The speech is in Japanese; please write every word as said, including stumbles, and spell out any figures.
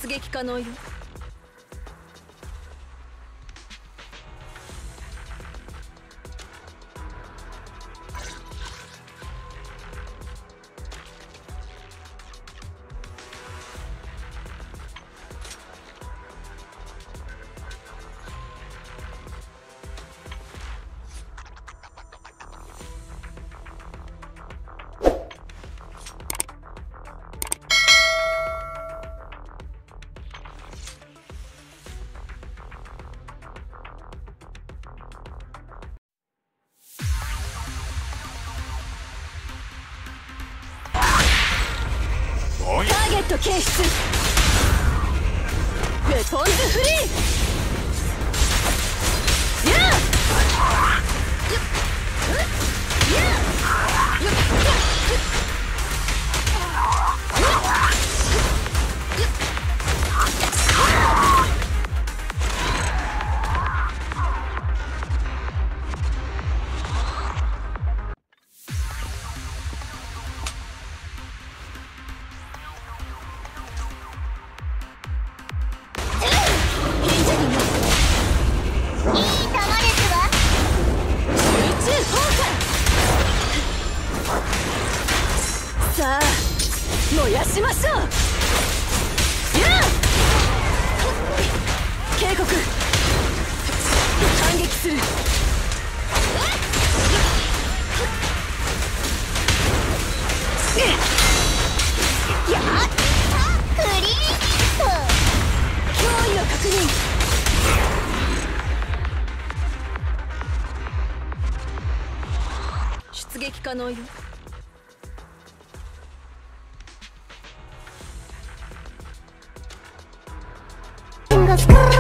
出撃可能よ。ターゲット検出。ウェポンズフリー。やあよっやあよっさあ燃やしましょう。やあ警告。反撃する。やっクリーンヒット。脅威を確認。出撃可能よ。 Let's go.